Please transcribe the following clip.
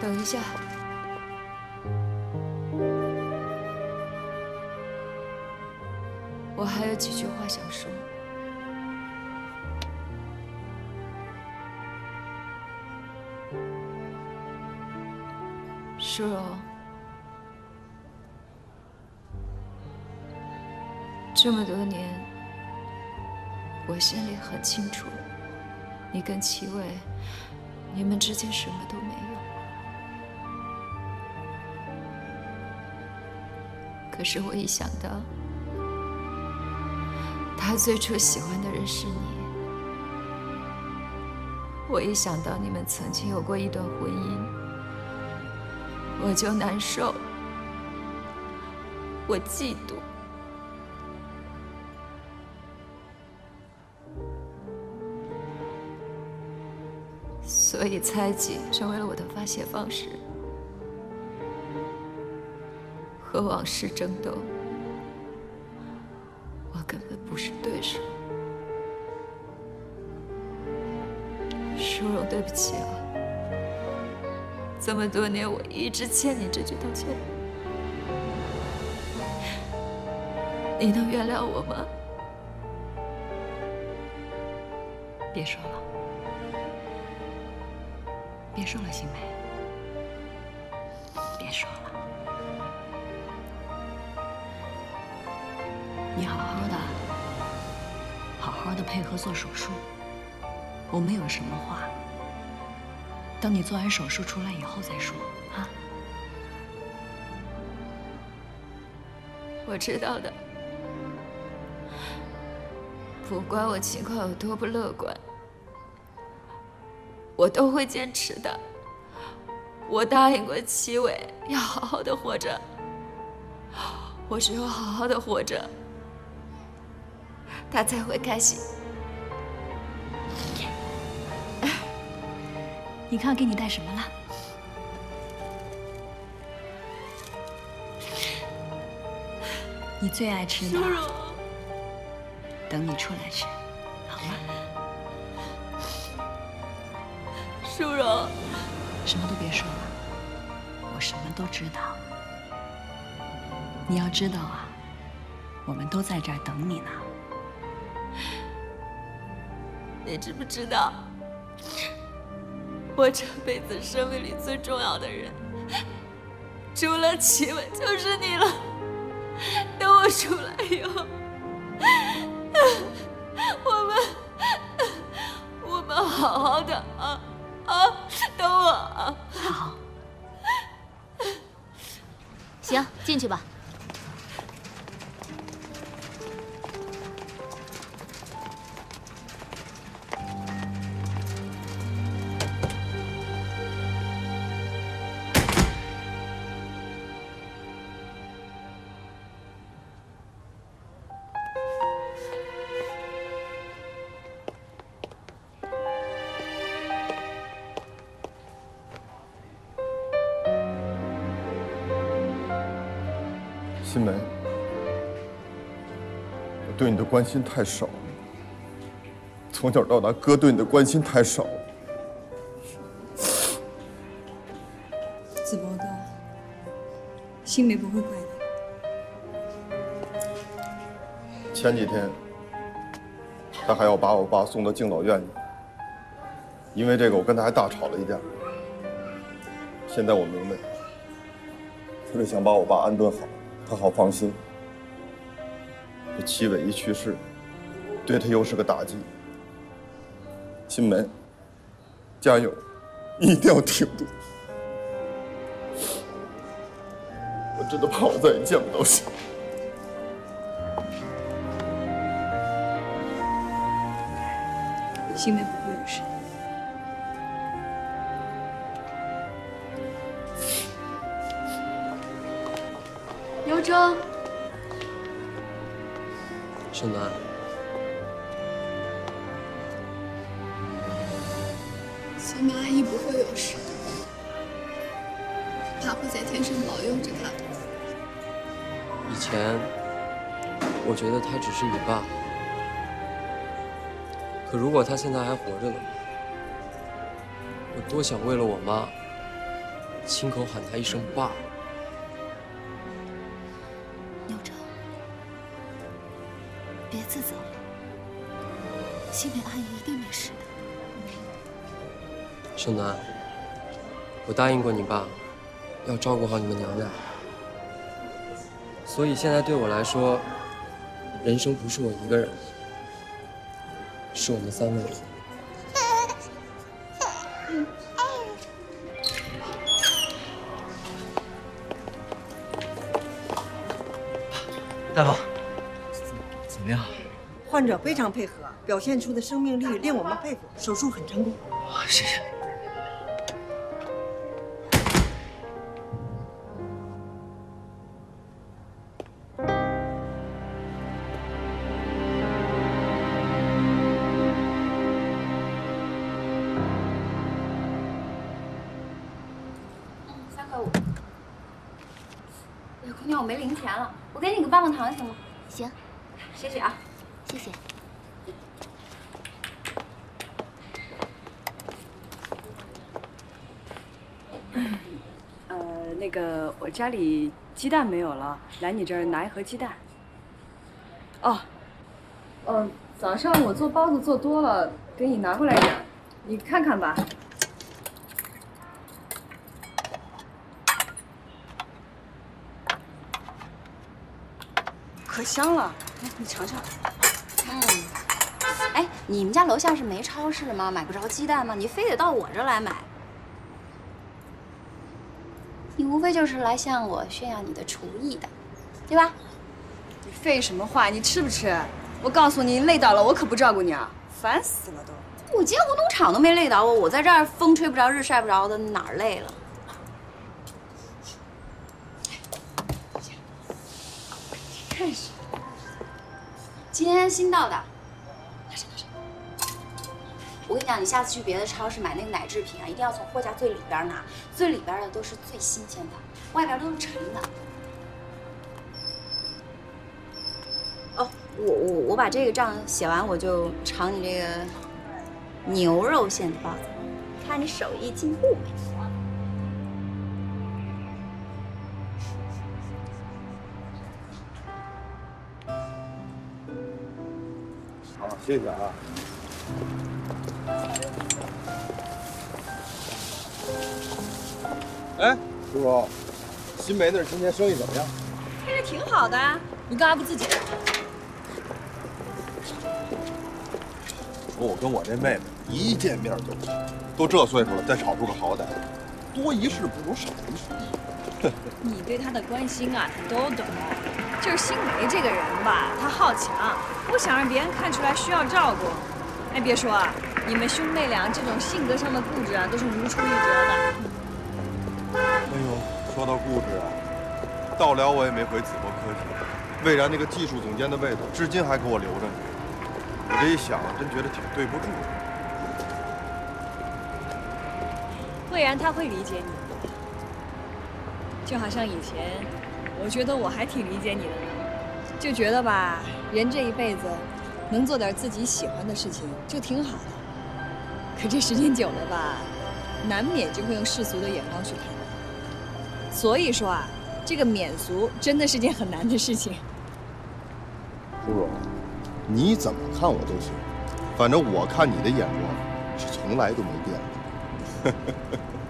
等一下，我还有几句话想说。淑荣，这么多年，我心里很清楚，你跟齐伟，你们之间什么都没有。可是我一想到他最初喜欢的人是你，我一想到你们曾经有过一段婚姻，我就难受，我嫉妒。所以猜忌成为了我的发泄方式，和往事争斗，我根本不是对手。淑荣，对不起啊，这么多年我一直欠你这句道歉，你能原谅我吗？ 别说了。别说了，新梅，别说了。你好好的配合做手术。我们有什么话，等你做完手术出来以后再说啊。 我知道的，不管我情况有多不乐观，我都会坚持的。我答应过齐伟要好好的活着，我只有好好的活着，他才会开心。 你看给你带什么了？你最爱吃的，等你出来吃，好吗？ 淑荣， 什么都别说了，我什么都知道。你要知道啊，我们都在这儿等你呢。 你知不知道，我这辈子生命里最重要的人，除了齐伟就是你了。等我出来以后，我们好好的啊！等我啊！ 好， 行，进去吧。 新梅，我对你的关心太少了，从小到大，哥对你的关心太少了。 子博哥，新梅不会怪你。 前几天，他还要把我爸送到敬老院里，因为这个我跟他还大吵了一架。现在我明白，他是想把我爸安顿好。他好放心。这齐伟一去世，对他又是个打击。新梅，加油，你一定要挺住！我真的怕我再也见不到新。 新梅不会有事。 刘征， 盛楠， 小马阿姨不会有事的，爸会在天上保佑着她。 以前我觉得他只是你爸，可如果他现在还活着呢，我多想为了我妈亲口喊他一声爸。 牛正，别自责了，新梅阿姨一定没事的。 盛楠，我答应过你爸，要照顾好你们娘俩。所以现在对我来说，人生不是我一个人，是我们3位。 大夫，怎么样？ 患者非常配合，表现出的生命力令我们佩服，手术很成功。 谢谢。 3块5。哎呀，姑娘，我没零钱了，我给你个棒棒糖行吗？行，谢谢啊。谢谢。 那个我家里鸡蛋没有了，来你这儿拿1盒鸡蛋。哦，早上我做包子做多了，给你拿过来点，你看看吧。可香了，来你尝尝。 哎，你们家楼下是没超市吗？买不着鸡蛋吗？你非得到我这儿来买？你无非就是来向我炫耀你的厨艺的，对吧？ 你废什么话？你吃不吃？我告诉你，累倒了我可不照顾你啊，烦死了都。 我建活农场都没累倒我，我在这儿风吹不着日晒不着的，哪儿累了？看是，今天新到的。拿着。我跟你讲，你下次去别的超市买那个奶制品啊，一定要从货架最里边拿，最里边的都是最新鲜的，外边都是陈的。哦，我把这个账写完，我就尝你这个牛肉馅的包子，看你手艺进步没？ 好，谢谢啊。哎，师傅，新梅那儿今天生意怎么样？ 开着挺好的啊，你干嘛不自己来？ 说我跟我这妹妹一见面就吵，都这岁数了，再吵出个好歹，多一事不如少一事。 你对她的关心啊，她都懂。就是新梅这个人吧，她好强，不想让别人看出来需要照顾。哎，别说啊，你们兄妹俩这种性格上的固执啊，都是如出一辙的。 哎呦，说到固执啊，到了我也没回子博科技，魏然那个技术总监的位子，至今还给我留着呢。我这一想，真觉得挺对不住的。 魏然他会理解你，就好像以前，我觉得我还挺理解你的呢，就觉得吧，人这一辈子，能做点自己喜欢的事情就挺好的。可这时间久了吧，难免就会用世俗的眼光去看你。所以说啊，这个免俗真的是件很难的事情。 叔叔，你怎么看我都行，反正我看你的眼光是从来都没变过。